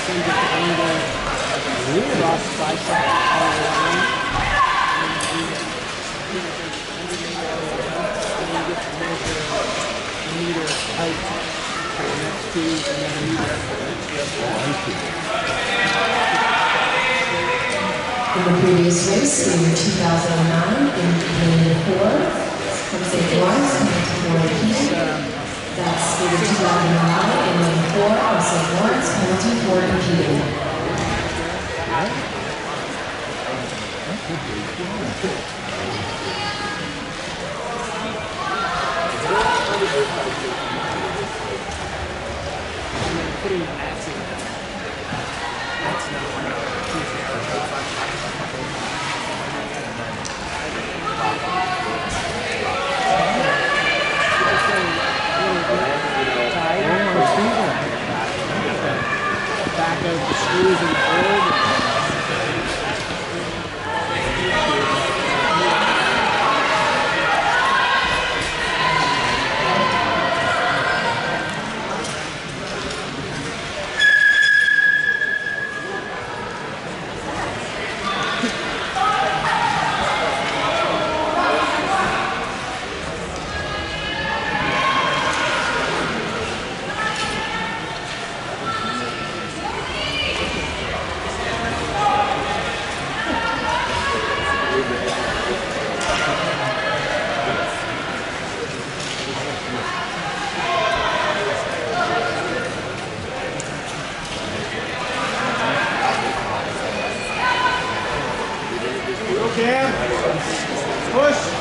send it to angle across bicep all the way. And then you get to measure a meter height for the next two, and then a meter for the next two. In the previous race, in 2009, in Lane 4, from St. Lawrence, coming to Florida Heat. That's in 2009, in Lane 4, from St. Lawrence, coming to Florida Heat. Putting mats in there. That's not back of the screws in the board. Cam, push.